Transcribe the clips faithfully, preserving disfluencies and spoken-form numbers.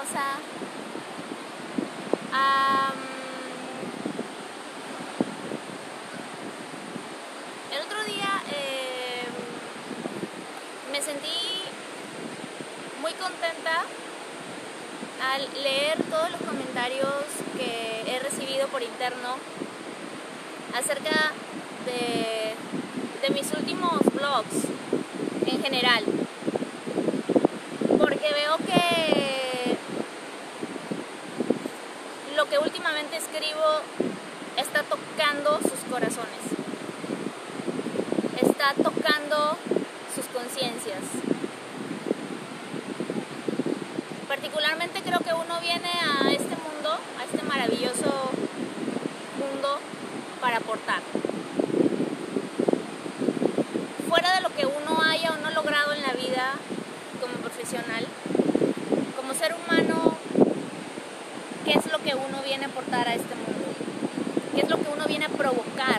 maravillosa. Um, el otro día eh, me sentí muy contenta al leer todos los comentarios que he recibido por interno acerca de, de mis últimos blogs en general, porque veo que lo que últimamente escribo está tocando sus corazones, está tocando sus conciencias. Particularmente creo que uno viene a este mundo, a este maravilloso mundo, para aportar. Fuera de lo que uno haya o no logrado en la vida como profesional, como ser humano, ¿qué es lo que uno viene a aportar a este mundo? ¿Qué es lo que uno viene a provocar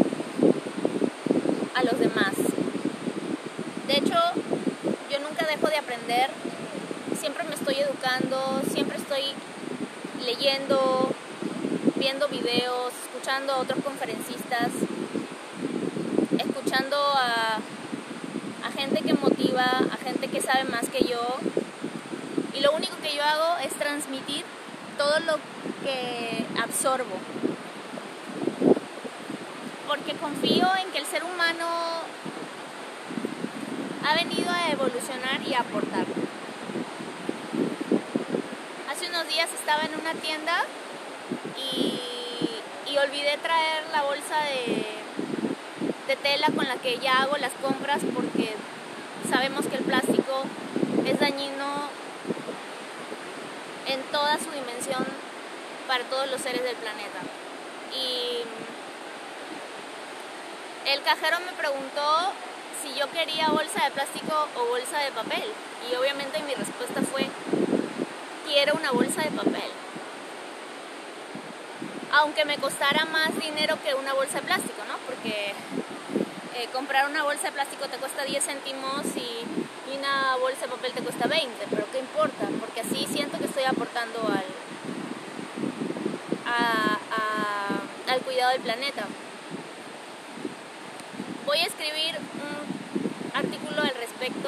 a los demás? De hecho, yo nunca dejo de aprender. Siempre me estoy educando, siempre estoy leyendo, viendo videos, escuchando a otros conferencistas, escuchando a, a gente que motiva, a gente que sabe más que yo. Y lo único que yo hago es transmitir todo lo que absorbo. Porque confío en que el ser humano ha venido a evolucionar y a aportar. Hace unos días estaba en una tienda y, y olvidé traer la bolsa de, de tela con la que ya hago las compras, porque sabemos que el plástico es dañino en toda su dimensión para todos los seres del planeta. Y el cajero me preguntó si yo quería bolsa de plástico o bolsa de papel, y obviamente mi respuesta fue: quiero una bolsa de papel, aunque me costara más dinero que una bolsa de plástico, ¿no? Porque eh, comprar una bolsa de plástico te cuesta diez céntimos y, y una bolsa de papel te cuesta veinte, pero ¿qué importa? Porque así siento que estoy aportando al, a, a, al cuidado del planeta. Voy a escribir un artículo al respecto,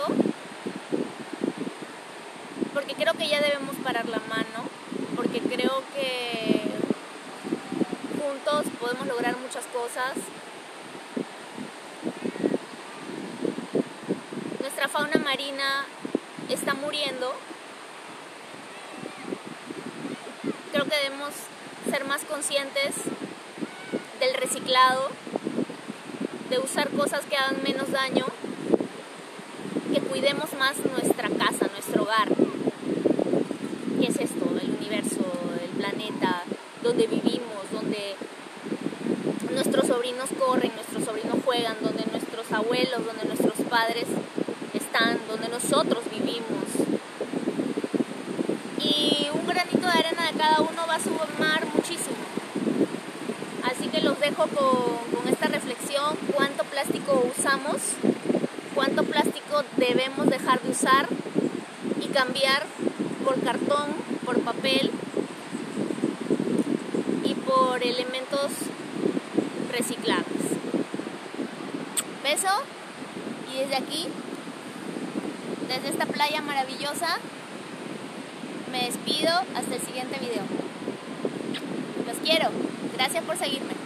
porque creo que ya debemos parar la mano, porque creo que juntos podemos lograr muchas cosas. Nuestra fauna marina está muriendo. Creo que debemos ser más conscientes del reciclado, de usar cosas que hagan menos daño, que cuidemos más nuestra casa, nuestro hogar. ¿Qué es esto? El universo, el planeta, donde vivimos, donde nuestros sobrinos corren, nuestros sobrinos juegan, donde nuestros abuelos, donde nuestros padres están, donde nosotros vivimos. Y un granito de arena de cada uno va a sumar muchísimo. Así que los dejo con, con esta reflexión: cuánto plástico usamos, cuánto plástico debemos dejar de usar y cambiar por cartón, por papel y por elementos reciclables. Beso, y desde aquí, desde esta playa maravillosa, me despido hasta el siguiente video. Los quiero. Gracias por seguirme.